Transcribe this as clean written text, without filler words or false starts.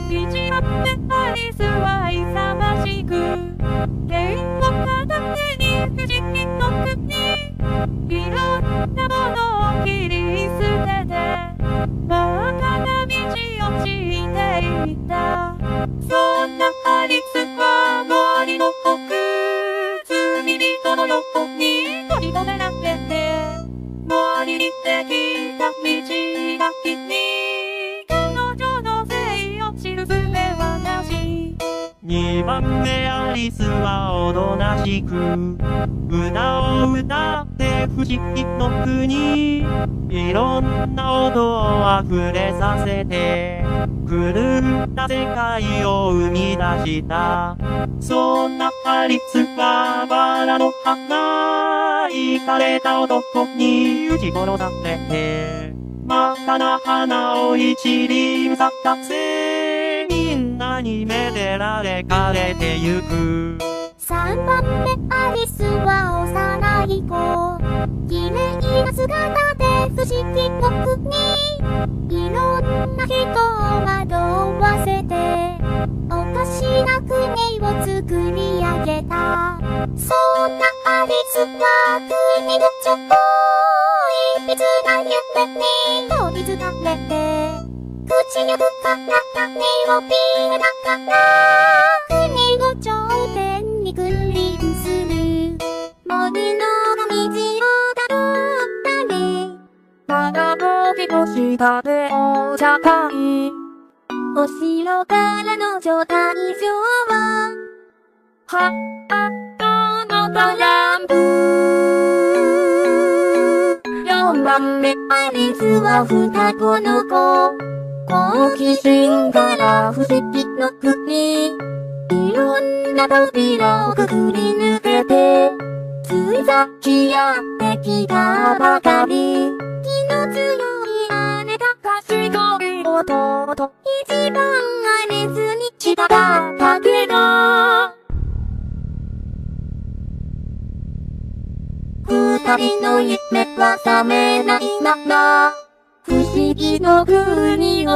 一番目アリスは勇ましく剣を片手に不思議の国いろんなものを切り捨てて真っ赤な道をしていったそんなアリスは森の奥罪人の横に閉じ込められて森にできた道がきに彼女のせいを知る術はなし二番目アリスはおとなしく歌を歌って不思議の国いろんな音を溢れさせて狂った世界を生み出したそんなアリスはバラの花イかれた男に撃ち殺されて真っ赤な花を一輪咲かせみんなにめでられ枯れてゆく三番目アリスは幼い子綺麗な姿で不思議の国いろんな人を惑わせておかしな国を作り上げたそんなアリスは国のちょっといびつな夢に飛びつかれて口に深かった根をピーだから国の頂点に君臨する森の道をたどったり花時の下でお茶会お城からの状態上ははあのトランプ 4番目アリスは双子の子好奇心から不思議の国いろんな扉をくぐり抜けてついさっきやってきたばかり気の強い姉が賢い弟一番アリスに近かったけど二人の夢は覚めないまま不思議の国